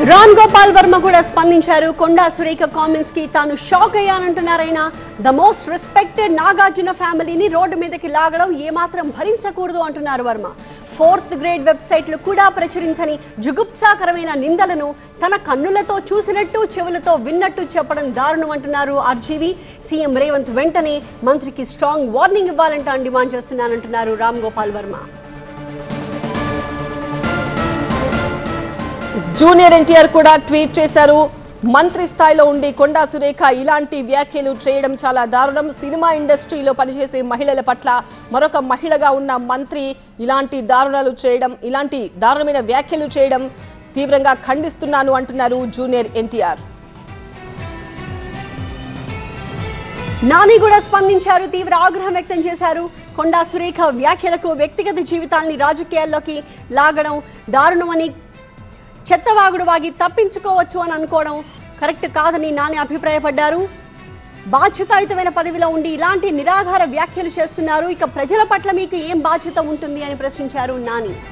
రామ్ గోపాల్ వర్మ కూడా స్పందించారు. కొండా సురేఖ కామెంట్స్ కి తాను షాక్ అయ్యానంటున్నారైన. ద మోస్ట్ రెస్పెక్టెడ్ నాగార్జున ఫ్యామిలీని రోడ్డు మీదకి లాగడం ఏమాత్రం భరించకూడదు అంటున్నారు వర్మ. 4th గ్రేడ్ వెబ్సైట్లు కూడా ప్రచురించని జుగుప్సాకరమైన నిందలను తన కన్నులతో చూసినట్టు చెవులతో విన్నట్టు చెప్పడం దారుణం అంటున్నారు ఆర్జీవి. సీఎం రేవంత్ వెంటనే మంత్రికి స్ట్రాంగ్ వార్నింగ్ ఇవ్వాలంటూ డిమాండ్ చేస్తున్నానంటున్నారు రామ్ గోపాల్ వర్మ. జూనియర్ ఎన్టీఆర్ కూడా ట్వీట్ చేశారు. మంత్రి స్థాయిలో ఉండి కొండా సురేఖ ఇలాంటి వ్యాఖ్యలు చేయడం చాలా దారుణం. సినిమా ఇండస్ట్రీలో పనిచేసే మహిళల పట్ల మరొక మహిళగా ఉన్న మంత్రి ఇలాంటి దారుణాలు చేయడం, ఇలాంటి దారుణమైన వ్యాఖ్యలు చేయడం తీవ్రంగా ఖండిస్తున్నాను అంటున్నారు జూనియర్ ఎన్టీఆర్. నాని కూడా స్పందించారు. తీవ్ర ఆగ్రహం వ్యక్తం చేశారు. కొండా సురేఖ వ్యాఖ్యలకు వ్యక్తిగత జీవితాల్ని రాజకీయాల్లోకి లాగడం దారుణమని, చెత్తవాగుడు వాగి తప్పించుకోవచ్చు అని అనుకోవడం కరెక్ట్ కాదని నాని అభిప్రాయపడ్డారు. బాధ్యతాయుతమైన పదవిలో ఉండి ఇలాంటి నిరాధార వ్యాఖ్యలు చేస్తున్నారు. ఇక ప్రజల పట్ల మీకు ఏం బాధ్యత ఉంటుంది అని ప్రశ్నించారు నాని.